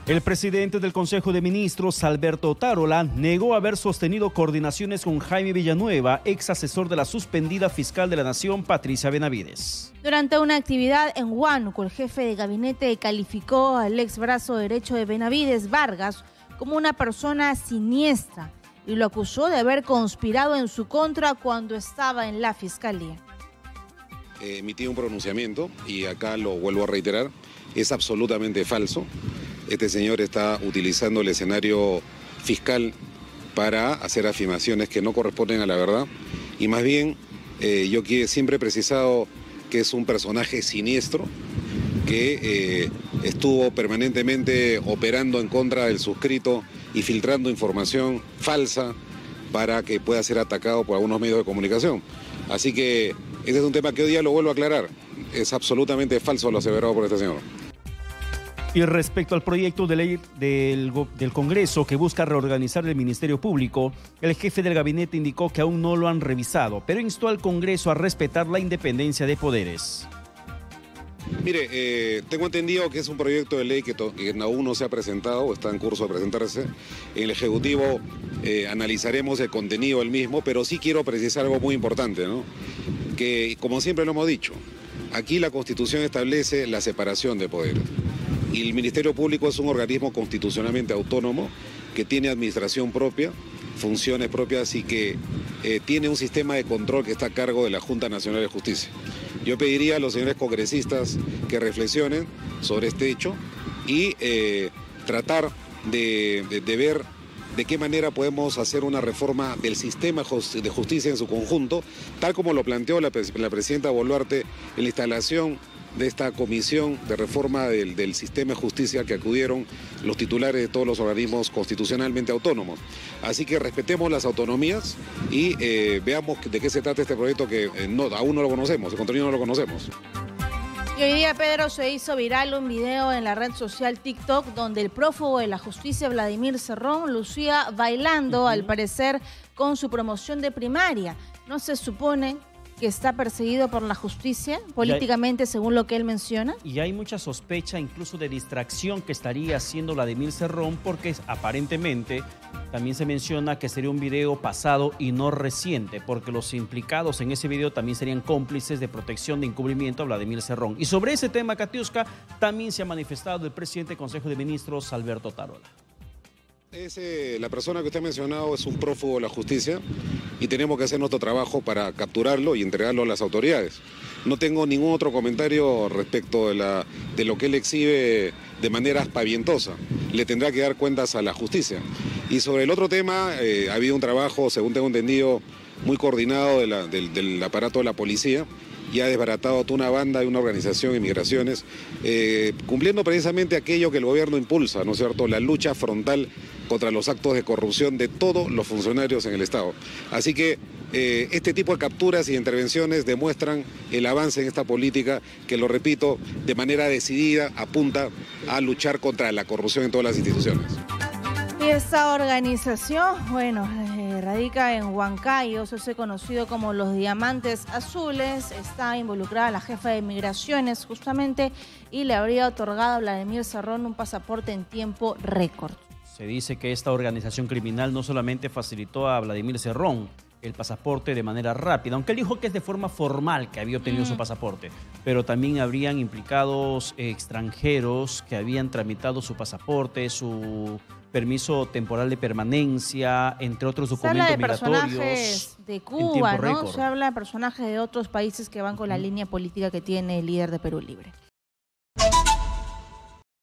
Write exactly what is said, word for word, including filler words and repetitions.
El presidente del Consejo de Ministros, Alberto Otárola, negó haber sostenido coordinaciones con Jaime Villanueva, ex asesor de la suspendida fiscal de la Nación, Patricia Benavides. Durante una actividad en Huánuco, el jefe de gabinete calificó al ex brazo derecho de Benavides, Vargas, como una persona siniestra y lo acusó de haber conspirado en su contra cuando estaba en la fiscalía. Eh, emití un pronunciamiento y acá lo vuelvo a reiterar, es absolutamente falso. Este señor está utilizando el escenario fiscal para hacer afirmaciones que no corresponden a la verdad y más bien eh, yo que siempre he precisado que es un personaje siniestro que eh, estuvo permanentemente operando en contra del suscrito y filtrando información falsa para que pueda ser atacado por algunos medios de comunicación. Así que ese es un tema que hoy día lo vuelvo a aclarar. Es absolutamente falso lo aseverado por este señor. Y respecto al proyecto de ley del, del Congreso que busca reorganizar el Ministerio Público, el jefe del gabinete indicó que aún no lo han revisado, pero instó al Congreso a respetar la independencia de poderes. Mire, eh, tengo entendido que es un proyecto de ley que, que aún no se ha presentado o está en curso de presentarse. En el Ejecutivo eh, analizaremos el contenido del mismo, pero sí quiero precisar algo muy importante, ¿no? Que, como siempre lo hemos dicho, aquí la Constitución establece la separación de poderes. Y el Ministerio Público es un organismo constitucionalmente autónomo que tiene administración propia, funciones propias y que eh, tiene un sistema de control que está a cargo de la Junta Nacional de Justicia. Yo pediría a los señores congresistas que reflexionen sobre este hecho y eh, tratar de, de, de ver de qué manera podemos hacer una reforma del sistema de justicia en su conjunto, tal como lo planteó la, la presidenta Boluarte en la instalación de esta comisión de reforma del, del sistema de justicia que acudieron los titulares de todos los organismos constitucionalmente autónomos. Así que respetemos las autonomías y eh, veamos de qué se trata este proyecto que eh, no, aún no lo conocemos, el contenido no lo conocemos. Y hoy día, Pedro, se hizo viral un video en la red social TikTok donde el prófugo de la justicia, Vladimir Cerrón, lucía bailando, uh-huh. al parecer, con su promoción de primaria. No se supone que está perseguido por la justicia políticamente, hay, según lo que él menciona. Y hay mucha sospecha incluso de distracción que estaría haciendo Vladimir Cerrón, porque aparentemente también se menciona que sería un video pasado y no reciente, porque los implicados en ese video también serían cómplices de protección de encubrimiento a Vladimir Cerrón. Y sobre ese tema, Katiuska, también se ha manifestado el presidente del Consejo de Ministros, Alberto Otárola. Ese, la persona que usted ha mencionado es un prófugo de la justicia y tenemos que hacer nuestro trabajo para capturarlo y entregarlo a las autoridades. No tengo ningún otro comentario respecto de, la, de lo que él exhibe de manera aspavientosa. Le tendrá que dar cuentas a la justicia. Y sobre el otro tema, eh, ha habido un trabajo, según tengo entendido, muy coordinado de la, del, del aparato de la policía y ha desbaratado toda una banda y una organización de migraciones, eh, cumpliendo precisamente aquello que el gobierno impulsa, ¿no es cierto?, la lucha frontal contra los actos de corrupción de todos los funcionarios en el Estado. Así que eh, este tipo de capturas y intervenciones demuestran el avance en esta política que, lo repito, de manera decidida apunta a luchar contra la corrupción en todas las instituciones. Y esta organización, bueno, eh, radica en Huancayo, eso es conocido como los Diamantes Azules, está involucrada la jefa de Migraciones justamente y le habría otorgado a Vladimir Cerrón un pasaporte en tiempo récord. Se dice que esta organización criminal no solamente facilitó a Vladimir Cerrón el pasaporte de manera rápida, aunque él dijo que es de forma formal que había obtenido mm. su pasaporte, pero también habrían implicados extranjeros que habían tramitado su pasaporte, su permiso temporal de permanencia, entre otros documentos migratorios. Se habla de migratorios personajes de Cuba, ¿no? récord. Se habla de personajes de otros países que van con uh-huh. la línea política que tiene el líder de Perú Libre.